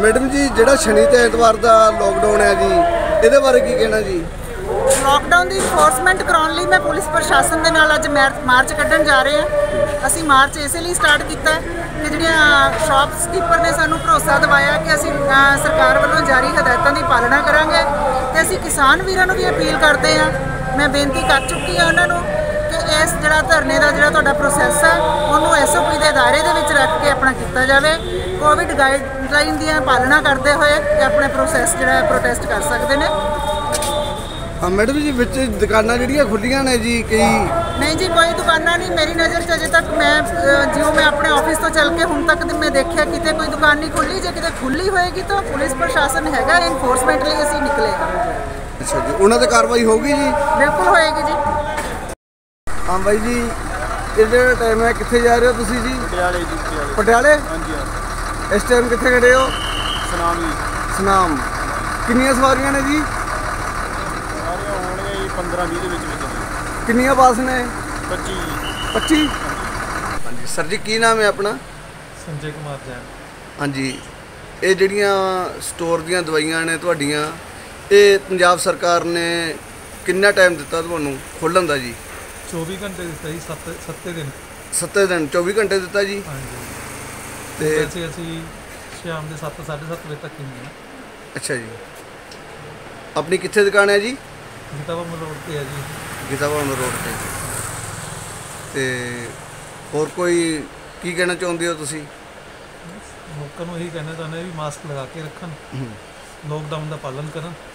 Madam जी ਜਿਹੜਾ ਸ਼ਨੀ ਤੇ ਐਤਵਾਰ ਦਾ ਲੋਕਡਾਊਨ ਹੈ ਜੀ ਇਹਦੇ ਬਾਰੇ ਕੀ ਕਹਿਣਾ ਜੀ। लॉकडाउन की इनफोर्समेंट कराने लिए मैं पुलिस प्रशासन के नाल अज मार्च कढ़न जा रहे हैं। असी मार्च इसलिए स्टार्ट किया कि जिहड़ियां शॉपकीपर ने सानू भरोसा दिवाया कि असी सरकार वालों जारी हदायतों की पालना करांगे ते असी किसान वीरां नूं भी अपील करते हैं। मैं बेनती कर चुकी हाँ उन्होंने कि इस जिहड़ा धरने का जिहड़ा तुहाडा प्रोसैस है उन्होंने SOP के दायरे दे विच रख के अपना किया जाए। कोविड गाइडलाइन की पालना करते हुए अपने प्रोसैस जिहड़ा प्रोटेस्ट कर सकते हैं। हाँ मैडम जी विच दुकानां जिहड़ियां खुल्लियां ने जी कई नहीं जी कोई दुकाना नहीं मेरी नज़र च अजे तक मैं जियों मैं अपने ऑफिस तो चल के हुण तक मैं देखिया किते कोई दुकान नहीं खुली। जे किते खुली होएगी तो पुलिस प्रशासन हैगा इनफोर्समेंट लिए असीं निकलेगा। अच्छा जी उन्हां ते कार्रवाई होगी जी बिल्कुल होएगी जी। हाँ भाई जी ये जो टाइम है कित्थे जा रहे हो तुसीं जी? पटियाले जी पटियाले हाँ जी हाँ इस टाइम कित्थे खड़े हो? सनाम जी सनाम कितनियां सवारियां ने जी? 15-20 कितनियां पास ने? 25। हाँ जी सर जी की नाम है अपना? संजय कुमार जैन। हाँ जी ये ਜਿਹੜੀਆਂ स्टोर ਦੀਆਂ ਦਵਾਈਆਂ ਨੇ ਤੁਹਾਡੀਆਂ ਇਹ ਪੰਜਾਬ ਸਰਕਾਰ ਨੇ ਕਿੰਨਾ ਟਾਈਮ ਦਿੱਤਾ ਤੁਹਾਨੂੰ ਖੋਲ੍ਹਣ ਦਾ ਜੀ? 24 ਘੰਟੇ ਦਿੱਤਾ ਜੀ 7 ਦਿਨ 7 ਦਿਨ 24 ਘੰਟੇ ਦਿੱਤਾ ਜੀ। ਹਾਂਜੀ ਤੇ ਅਸੀਂ ਸ਼ਾਮ ਦੇ 7-7:30 ਵਜੇ ਤੱਕ ਹੁੰਦੇ ਹਾਂ। ਅੱਛਾ ਜੀ ਆਪਣੀ ਕਿੱਥੇ ਦੁਕਾਨ ਹੈ ਜੀ? ਗੀਤਾ ਭਵਨ ਰੋਡ ਤੇ ਹੈ ਜੀ। ਗੀਤਾ ਭਵਨ ਰੋਡ ਤੇ ਹੋਰ ਕੋਈ ਕੀ ਕਹਿਣਾ ਚਾਹੁੰਦੇ ਹੋ ਤੁਸੀਂ? ਲੋਕਾਂ ਨੂੰ ਇਹੀ ਕਹਿਣਾ ਚਾਹੁੰਦੇ ਵੀ ਮਾਸਕ ਲਗਾ ਕੇ ਰੱਖਣ, ਲੋਕਡਾਊਨ ਦਾ ਪਾਲਣ ਕਰਨ।